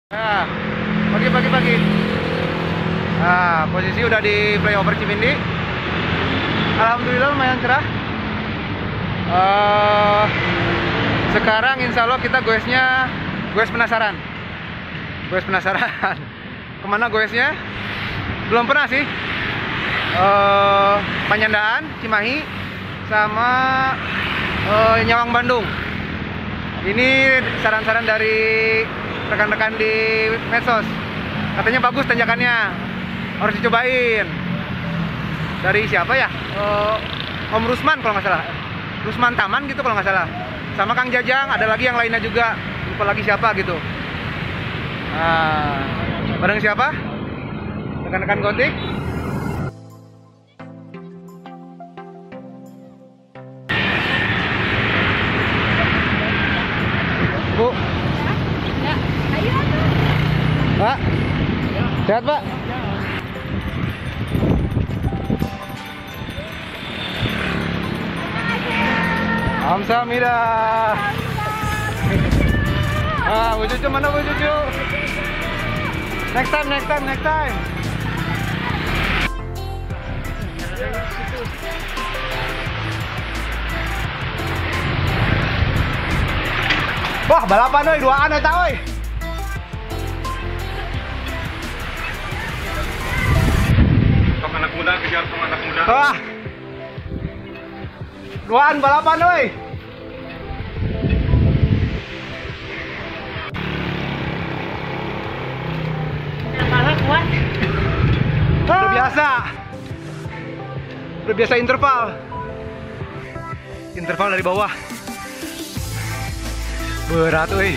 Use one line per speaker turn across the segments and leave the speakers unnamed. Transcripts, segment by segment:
Nah, pagi. Nah, posisi udah di flyover Cimindi. Alhamdulillah lumayan cerah. Sekarang insya Allah kita goes penasaran. Kemana goesnya? Belum pernah sih. Panyandaran, Cimahi, sama Nyawang, Bandung. Ini saran-saran dari rekan-rekan di medsos. Katanya bagus tanjakannya, harus dicobain. Dari siapa ya? Om Rusman kalau nggak salah. Rusman Taman gitu kalau nggak salah. Sama Kang Jajang, ada lagi yang lainnya juga. Lupa lagi siapa gitu. Nah, bareng siapa? Rekan-rekan Gotik. Bu.
Ya, ayo.
Pak. Sehat, Pak? Kamsahamnida. Bu Cucu mana, Bu Cucu? Next time. Wah, balapan euy, duaan eta euy.
Tong anak muda kejar tong anak muda.
Wah. Duaan balapan euy.
Malah kuat.
Udah biasa interval dari bawah. Berat euy.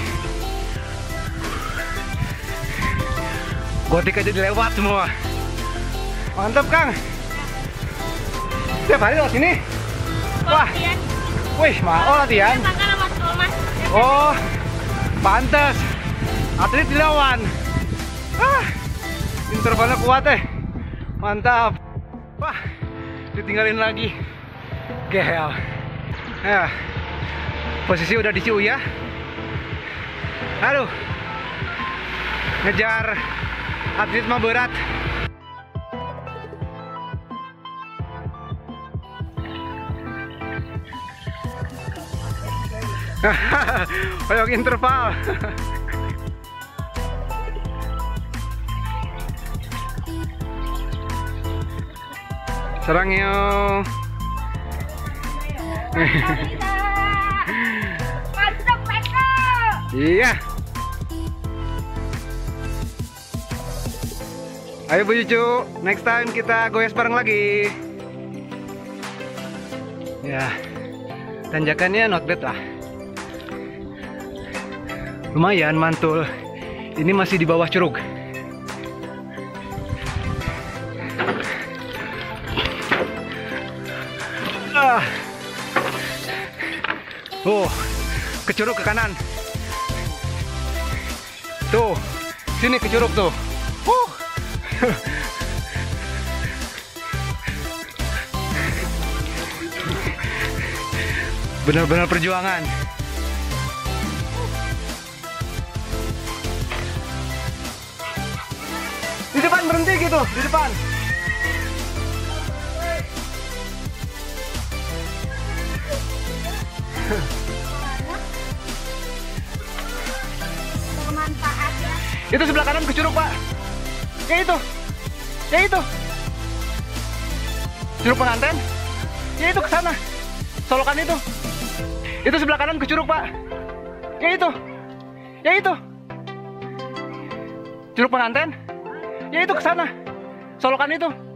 Gotik aja dilewat semua. Mantap, Kang. Tiap hari lewat sini. Wah. Wih, latihan. Oh, pantes. Atlet dilawan. Intervalnya kuat mantap. Wah, ditinggalin lagi. Gel. Ya, posisi udah di Ciuya. Aduh, ngejar atlet mah berat. Kayak interval. Serang yuk.
Mantap, Meko.
Iya. Ayo Bu Cucu, next time kita goes bareng lagi. Ya, tanjakannya not bad lah. Lumayan mantul. Ini masih di bawah curug. Ke curug ke kanan. Tuh, sini ke curug tuh. Benar-benar perjuangan. Di depan berhenti gitu, di depan.
Bermanfaat ya.
Itu sebelah kanan ke curug, Pak. Kayak itu. Curug pengantin. Ya itu ke sana. Solokan itu. Itu sebelah kanan ke curug, Pak. Kayak itu. Ya itu. Curug pengantin. Ya itu ke sana. Solokan itu.